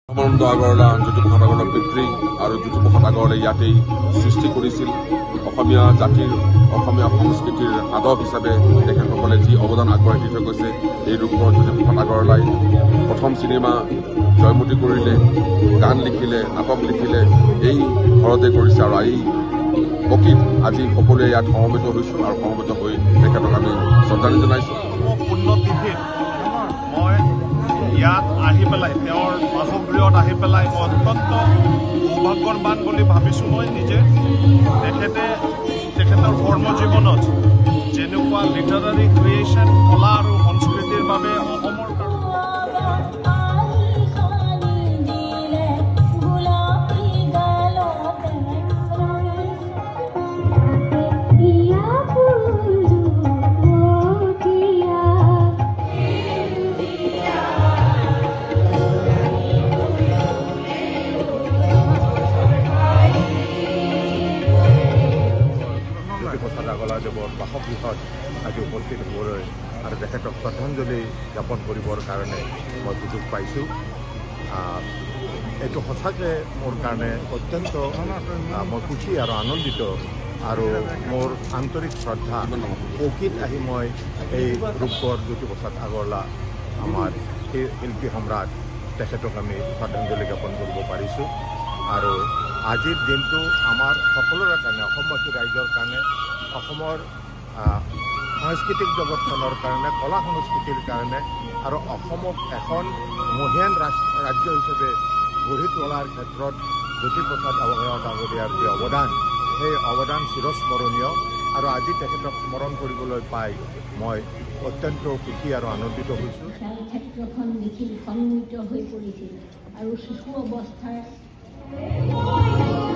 ধৰ্মানন্দ আগৰৱালা জ্যোতিপ্ৰসাদ আগৰৱালাৰ পিতৃ আৰু জ্যোতিপ্ৰসাদ আগৰৱালাই ইয়াতেই সৃষ্টি কৰিছিল। অসমীয়া জাতিৰ অসমীয়া সংস্কৃতিৰ আদব হিচাপে তেখেতসকলে যি অৱদান আগবঢ়াই দি থৈ গৈছে, এই ৰূপৰ জ্যোতিপ্ৰসাদ আগৰৱালাই প্ৰথম চিনেমা জয়মতী কৰিলে, গান লিখিলে, নাটক লিখিলে, এই ঘৰতে কৰিছে। আৰু এই প্ৰকৃত আজি সকলোৱে ইয়াত সমবেত হৈছোঁ আৰু সমবেত হৈ তেখেতক আমি শ্ৰদ্ধাঞ্জলি জনাইছোঁ। মই ইয়াত আহি পেলাই তেওঁৰ বাসগৃহত আহি পেলাই মই অত্যন্ত সৌভাগ্যৱান বুলি ভাবিছোঁ। মই নিজে তেখেতৰ কৰ্মজীৱনত যেনেকুৱা লিটাৰাৰী ক্ৰিয়েশ্যন, কলা আৰু সংস্কৃতিৰ বাবে অসমৰ জ্যোতিপ্ৰসাদ আগৰৱালাদেৱৰ বাসগৃহত আজি উপস্থিত হ'বলৈ আৰু তেখেতক শ্ৰদ্ধাঞ্জলি জ্ঞাপন কৰিবৰ কাৰণে মই সুযোগ পাইছোঁ। এইটো সঁচাকৈ মোৰ কাৰণে অত্যন্ত মই সুখী আৰু আনন্দিত, আৰু মোৰ আন্তৰিক শ্ৰদ্ধা। প্ৰকৃত আহি মই এই ৰূপৰ জ্যোতিপ্ৰসাদ আগৰৱালা আমাৰ শিল্পী সম্ৰাট, তেখেতক আমি শ্ৰদ্ধাঞ্জলি জ্ঞাপন কৰিব পাৰিছোঁ। আৰু আজিৰ দিনটো আমাৰ সকলোৰে কাৰণে, অসমবাসী ৰাইজৰ কাৰণে, অসমৰ সাংস্কৃতিক জগতখনৰ কাৰণে, কলা সংস্কৃতিৰ কাৰণে আৰু অসমক এখন মহিয়ান ৰাজ্য হিচাপে গঢ়ি তোলাৰ ক্ষেত্ৰত জ্যোতিপ্ৰসাদ আগৰৱালা ডাঙৰীয়াৰ যি অৱদান, সেই অৱদান চিৰস্মৰণীয়। আৰু আজি তেখেতক স্মৰণ কৰিবলৈ পাই মই অত্যন্ত সুখী আৰু আনন্দিত হৈছোঁ। ক্ষেত্ৰখন দেখি সন্মুখিত হৈ পৰিছিল আৰু শিশু অৱস্থাৰ